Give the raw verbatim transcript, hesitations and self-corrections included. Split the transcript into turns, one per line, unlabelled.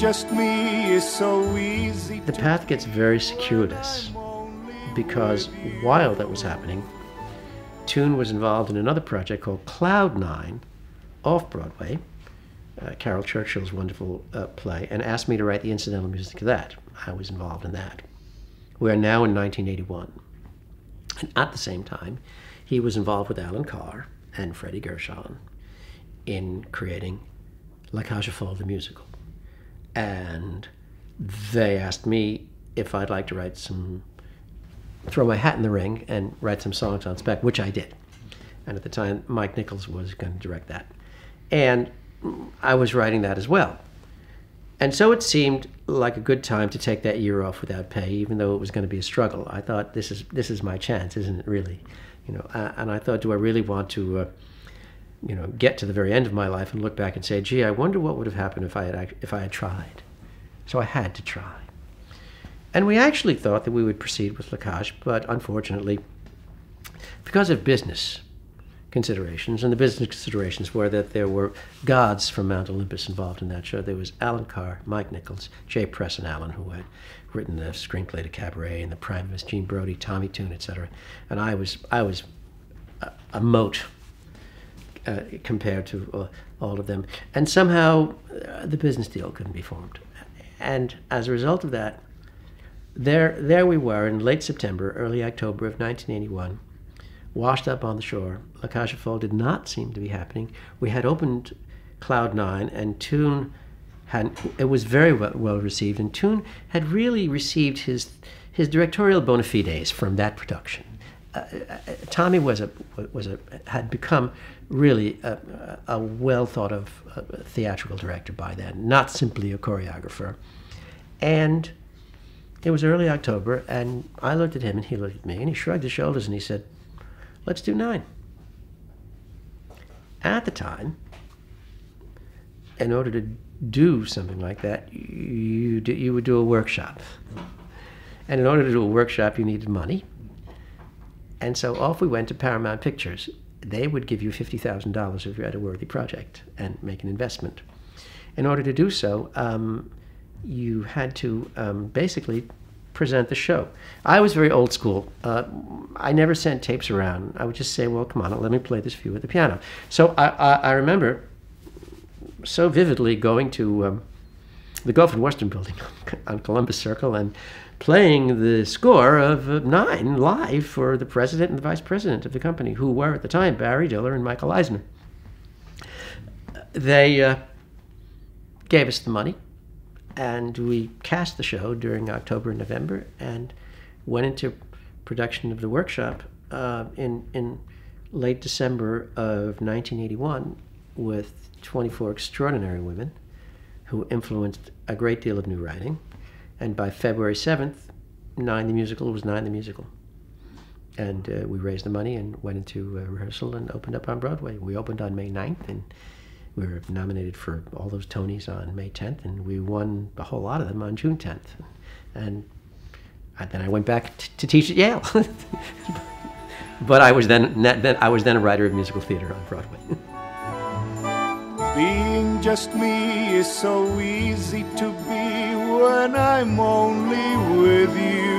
just me is so easy.
The path gets very circuitous because while that was happening, Toon was involved in another project called Cloud Nine, off-Broadway, uh, Carol Churchill's wonderful uh, play, and asked me to write the incidental music to that. I was involved in that. We are now in nineteen eighty-one. And at the same time, he was involved with Alan Carr and Freddie Gershon in creating La Cage aux Folles, the musical. And they asked me if I'd like to write some, throw my hat in the ring and write some songs on spec, which I did. And at the time, Mike Nichols was going to direct that. And I was writing that as well. And so it seemed like a good time to take that year off without pay, even though it was going to be a struggle. I thought, this is this is my chance, isn't it really? You know, uh, and I thought, do I really want to, uh, you know, get to the very end of my life and look back and say, gee, I wonder what would have happened if I had if I had tried. So I had to try. And we actually thought that we would proceed with La Cage, but unfortunately, because of business considerations, and the business considerations were that there were gods from Mount Olympus involved in that show. There was Alan Carr, Mike Nichols, Jay Press and Allen, who had written the screenplay to Cabaret and The Primus, Gene Brody, Tommy Tune, et cetera. And I was I was a, a mote uh, compared to uh, all of them. And somehow uh, the business deal couldn't be formed. And as a result of that, there there we were in late September, early October of nineteen eighty-one, washed up on the shore. La Cage aux Folles did not seem to be happening. We had opened Cloud Nine, and Toon had it was very well, well received, and Toon had really received his his directorial bona fides from that production. Uh, Tommy was a was a had become really a, a well thought of uh, theatrical director by then, not simply a choreographer. And it was early October, and I looked at him, and he looked at me, and he shrugged his shoulders, and he said, let's do Nine. At the time, in order to do something like that, you, do, you would do a workshop. And in order to do a workshop, you needed money. And so off we went to Paramount Pictures. They would give you fifty thousand dollars if you had a worthy project and make an investment. In order to do so, um, you had to um, basically present the show. I was very old school. Uh, I never sent tapes around. I would just say, well, come on, let me play this for you at the piano. So I, I, I remember so vividly going to um, the Gulf and Western Building on Columbus Circle and playing the score of uh, Nine live for the president and the vice president of the company, who were at the time Barry Diller and Michael Eisner. They uh, gave us the money, and we cast the show during October and November and went into production of the workshop uh, in, in late December of nineteen eighty-one with twenty-four extraordinary women who influenced a great deal of new writing. And by February seventh, Nine the Musical was Nine the Musical. And uh, we raised the money and went into uh, rehearsal and opened up on Broadway. We opened on May ninth, and we were nominated for all those Tonys on May tenth, and we won a whole lot of them on June tenth. And I, then I went back t to teach at Yale. But I was then, then I was then a writer of musical theater on Broadway.
Being just me is so easy to be when I'm only with you.